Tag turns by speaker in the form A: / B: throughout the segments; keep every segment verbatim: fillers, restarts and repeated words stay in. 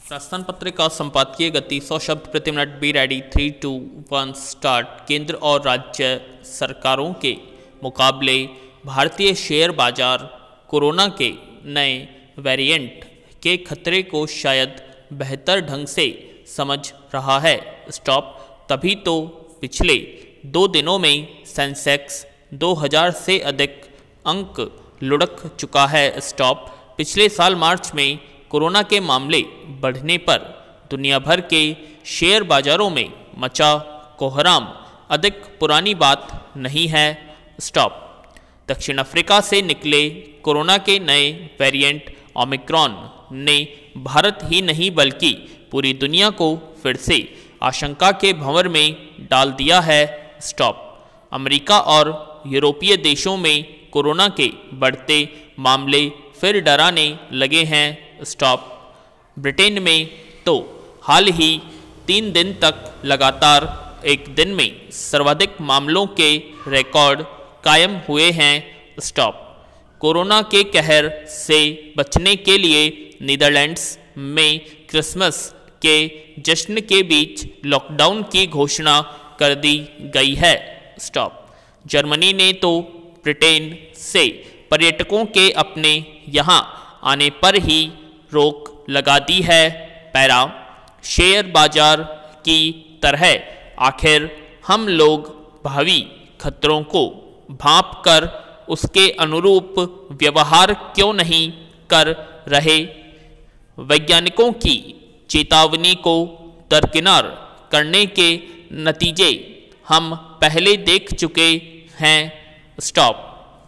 A: प्रस्थान पत्रिका संपादकीय गति सौ शब्द प्रति minute. Be ready, three two one start. केंद्र और राज्य सरकारों के मुकाबले भारतीय शेयर बाजार कोरोना के नए वेरिएंट के खतरे को शायद बेहतर ढंग से समझ रहा है। स्टॉप। तभी तो पिछले दो दिनों में सेंसेक्स दो हज़ार से अधिक अंक लुढ़क चुका है। स्टॉप। पिछले साल मार्च में कोरोना के मामले बढ़ने पर दुनिया भर के शेयर बाजारों में मचा कोहराम अधिक पुरानी बात नहीं है। स्टॉप। दक्षिण अफ्रीका से निकले कोरोना के नए वेरिएंट ओमिक्रॉन ने भारत ही नहीं बल्कि पूरी दुनिया को फिर से आशंका के भंवर में डाल दिया है। स्टॉप। अमेरिका और यूरोपीय देशों में कोरोना के बढ़ते मामले फिर डराने लगे हैं। स्टॉप। ब्रिटेन में तो हाल ही तीन दिन तक लगातार एक दिन में सर्वाधिक मामलों के रिकॉर्ड कायम हुए हैं। स्टॉप। कोरोना के कहर से बचने के लिए नीदरलैंड्स में क्रिसमस के जश्न के बीच लॉकडाउन की घोषणा कर दी गई है। स्टॉप। जर्मनी ने तो ब्रिटेन से पर्यटकों के अपने यहाँ आने पर ही रोक लगा दी है। पैरा। शेयर बाजार की तरह आखिर हम लोग भावी खतरों को भांप कर उसके अनुरूप व्यवहार क्यों नहीं कर रहे? वैज्ञानिकों की चेतावनी को दरकिनार करने के नतीजे हम पहले देख चुके हैं। स्टॉप।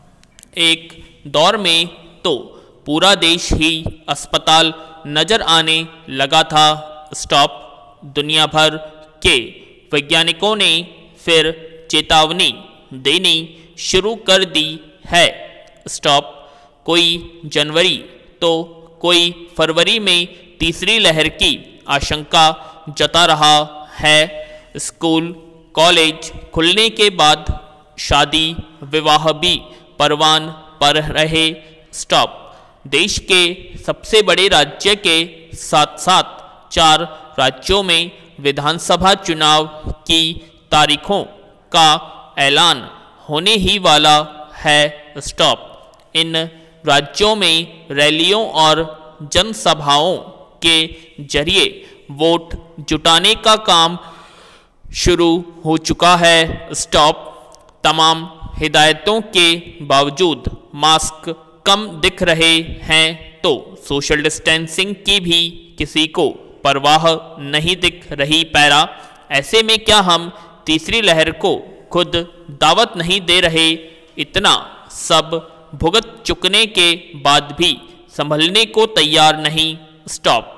A: एक दौर में तो पूरा देश ही अस्पताल नजर आने लगा था। स्टॉप। दुनिया भर के वैज्ञानिकों ने फिर चेतावनी देनी शुरू कर दी है। स्टॉप। कोई जनवरी तो कोई फरवरी में तीसरी लहर की आशंका जता रहा है। स्कूल कॉलेज खुलने के बाद शादी विवाह भी परवान पर रहे। स्टॉप। देश के सबसे बड़े राज्य के साथ साथ चार राज्यों में विधानसभा चुनाव की तारीखों का ऐलान होने ही वाला है। स्टॉप। इन राज्यों में रैलियों और जनसभाओं के जरिए वोट जुटाने का काम शुरू हो चुका है। स्टॉप। तमाम हिदायतों के बावजूद मास्क कम दिख रहे हैं तो सोशल डिस्टेंसिंग की भी किसी को परवाह नहीं दिख रही। पैरा। ऐसे में क्या हम तीसरी लहर को खुद दावत नहीं दे रहे? इतना सब भुगत चुकने के बाद भी संभलने को तैयार नहीं। स्टॉप।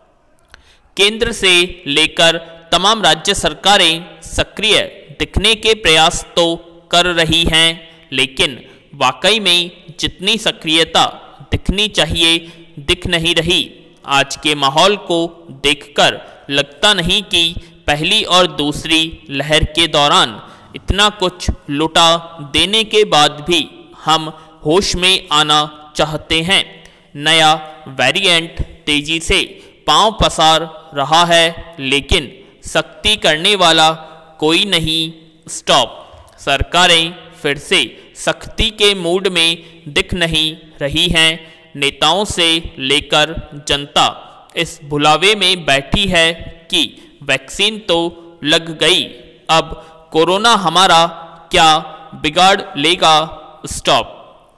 A: केंद्र से लेकर तमाम राज्य सरकारें सक्रिय दिखने के प्रयास तो कर रही हैं, लेकिन वाकई में जितनी सक्रियता दिखनी चाहिए दिख नहीं रही। आज के माहौल को देखकर लगता नहीं कि पहली और दूसरी लहर के दौरान इतना कुछ लुटा देने के बाद भी हम होश में आना चाहते हैं। नया वेरिएंट तेजी से पांव पसार रहा है, लेकिन सख्ती करने वाला कोई नहीं। स्टॉप। सरकारें फिर से सख्ती के मूड में दिख नहीं रही हैं। नेताओं से लेकर जनता इस भुलावे में बैठी है कि वैक्सीन तो लग गई, अब कोरोना हमारा क्या बिगाड़ लेगा? स्टॉप।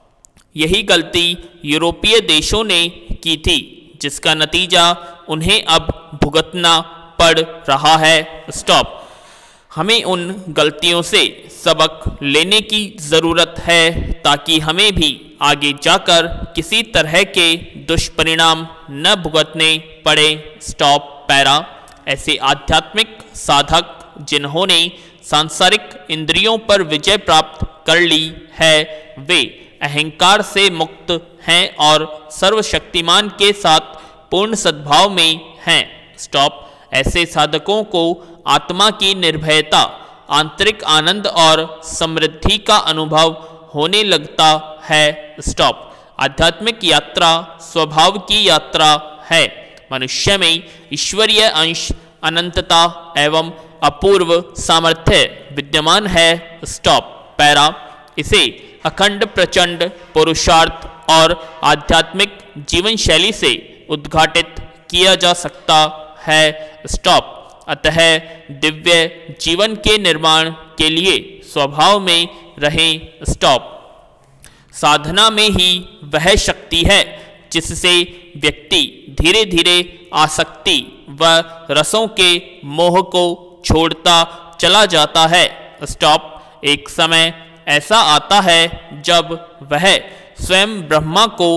A: यही गलती यूरोपीय देशों ने की थी, जिसका नतीजा उन्हें अब भुगतना पड़ रहा है। स्टॉप। हमें उन गलतियों से सबक लेने की ज़रूरत है ताकि हमें भी आगे जाकर किसी तरह के दुष्परिणाम न भुगतने पड़े। स्टॉप। पैरा। ऐसे आध्यात्मिक साधक जिन्होंने सांसारिक इंद्रियों पर विजय प्राप्त कर ली है, वे अहंकार से मुक्त हैं और सर्वशक्तिमान के साथ पूर्ण सद्भाव में हैं। स्टॉप। ऐसे साधकों को आत्मा की निर्भयता, आंतरिक आनंद और समृद्धि का अनुभव होने लगता है। स्टॉप। आध्यात्मिक यात्रा स्वभाव की यात्रा है। मनुष्य में ईश्वरीय अंश, अनंतता एवं अपूर्व सामर्थ्य विद्यमान है। स्टॉप। पैरा। इसे अखंड प्रचंड पुरुषार्थ और आध्यात्मिक जीवन शैली से उद्घाटित किया जा सकता है। स्टॉप। अतः दिव्य जीवन के निर्माण के लिए स्वभाव में रहें। स्टॉप। साधना में ही वह शक्ति है जिससे व्यक्ति धीरे धीरे आसक्ति व रसों के मोह को छोड़ता चला जाता है। स्टॉप। एक समय ऐसा आता है जब वह स्वयं ब्रह्मा को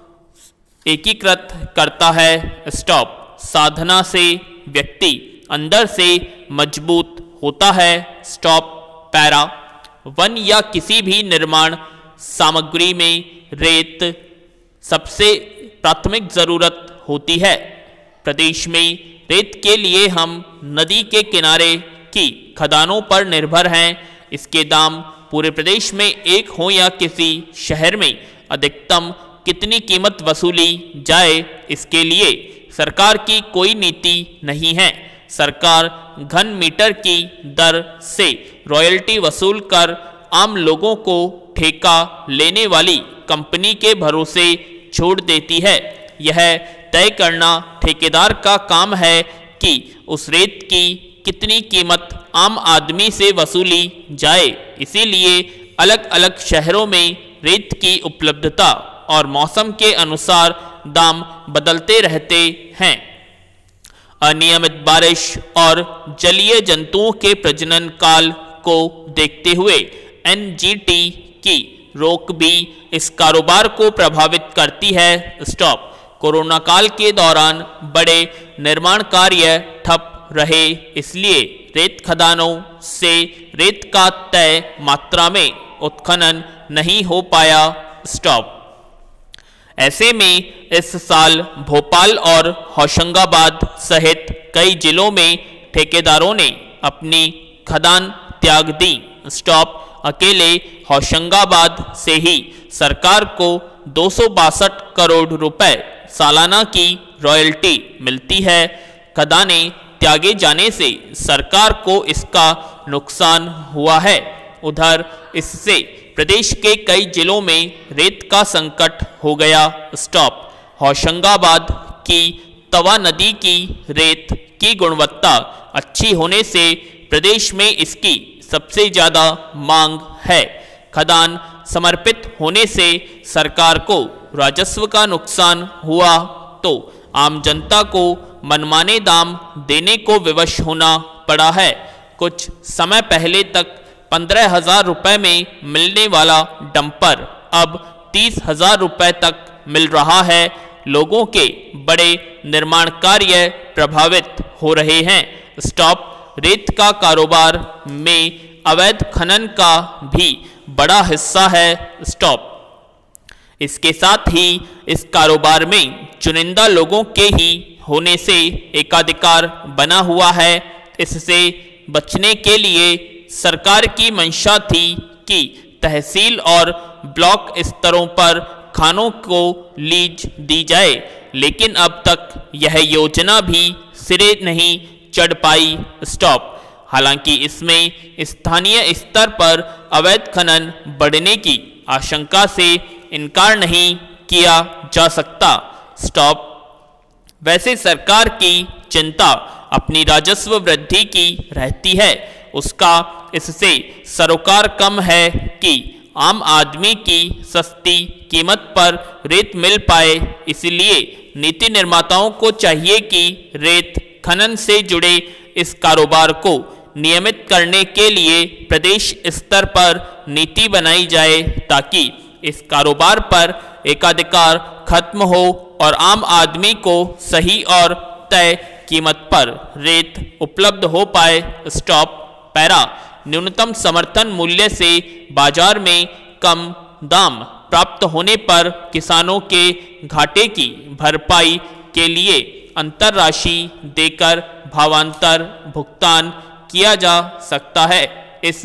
A: एकीकृत करता है। स्टॉप। साधना से व्यक्ति अंदर से मजबूत होता है। स्टॉप। पैरा। वन या किसी भी निर्माण सामग्री में रेत सबसे प्राथमिक जरूरत होती है। प्रदेश में रेत के लिए हम नदी के किनारे की खदानों पर निर्भर हैं। इसके दाम पूरे प्रदेश में एक हो या किसी शहर में अधिकतम कितनी कीमत वसूली जाए, इसके लिए सरकार की कोई नीति नहीं है। सरकार घन मीटर की दर से रॉयल्टी वसूल कर आम लोगों को ठेका लेने वाली कंपनी के भरोसे छोड़ देती है। यह तय करना ठेकेदार का काम है कि उस रेत की कितनी कीमत आम आदमी से वसूली जाए। इसीलिए अलग अलग शहरों में रेत की उपलब्धता और मौसम के अनुसार दाम बदलते रहते हैं। अनियमित बारिश और जलीय जंतुओं के प्रजनन काल को देखते हुए एन जी टी की रोक भी इस कारोबार को प्रभावित करती है। स्टॉप। कोरोना काल के दौरान बड़े निर्माण कार्य ठप रहे, इसलिए रेत खदानों से रेत का तय मात्रा में उत्खनन नहीं हो पाया। स्टॉप। ऐसे में इस साल भोपाल और होशंगाबाद सहित कई जिलों में ठेकेदारों ने अपनी खदान त्याग दी। स्टॉप। अकेले होशंगाबाद से ही सरकार को दो सौ बासठ करोड़ रुपए सालाना की रॉयल्टी मिलती है। खदानें त्यागे जाने से सरकार को इसका नुकसान हुआ है। उधर इससे प्रदेश के कई जिलों में रेत का संकट हो गया। स्टॉप। होशंगाबाद की तवा नदी की रेत की गुणवत्ता अच्छी होने से प्रदेश में इसकी सबसे ज़्यादा मांग है। खदान समर्पित होने से सरकार को राजस्व का नुकसान हुआ तो आम जनता को मनमाने दाम देने को विवश होना पड़ा है। कुछ समय पहले तक पंद्रह हजार रुपये में मिलने वाला डंपर अब तीस हजार रुपये तक मिल रहा है। लोगों के बड़े निर्माण कार्य प्रभावित हो रहे हैं। स्टॉप। रेत का कारोबार में अवैध खनन का भी बड़ा हिस्सा है। स्टॉप। इसके साथ ही इस कारोबार में चुनिंदा लोगों के ही होने से एकाधिकार बना हुआ है। इससे बचने के लिए सरकार की मंशा थी कि तहसील और ब्लॉक स्तरों पर खानों को लीज दी जाए, लेकिन अब तक यह योजना भी सिरे नहीं चढ़ पाई। स्टॉप। हालांकि इसमें स्थानीय स्तर पर अवैध खनन बढ़ने की आशंका से इनकार नहीं किया जा सकता। स्टॉप। वैसे सरकार की चिंता अपनी राजस्व वृद्धि की रहती है। उसका इससे सरोकार कम है कि आम आदमी की सस्ती कीमत पर रेत मिल पाए। इसलिए नीति निर्माताओं को चाहिए कि रेत खनन से जुड़े इस कारोबार को नियमित करने के लिए प्रदेश स्तर पर नीति बनाई जाए, ताकि इस कारोबार पर एकाधिकार खत्म हो और आम आदमी को सही और तय कीमत पर रेत उपलब्ध हो पाए। स्टॉप। पैरा। न्यूनतम समर्थन मूल्य से बाजार में कम दाम प्राप्त होने पर किसानों के घाटे की भरपाई के लिए अंतर राशि देकर भावांतर भुगतान किया जा सकता है। इस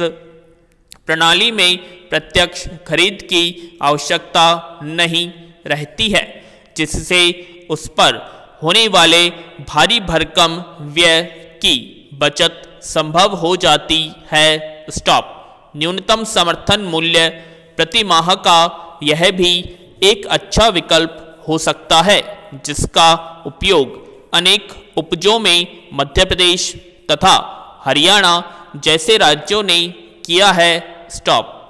A: प्रणाली में प्रत्यक्ष खरीद की आवश्यकता नहीं रहती है, जिससे उस पर होने वाले भारी भरकम व्यय की बचत संभव हो जाती है। स्टॉप। न्यूनतम समर्थन मूल्य प्रति माह का यह भी एक अच्छा विकल्प हो सकता है, जिसका उपयोग अनेक उपजों में मध्य प्रदेश तथा हरियाणा जैसे राज्यों ने किया है। स्टॉप।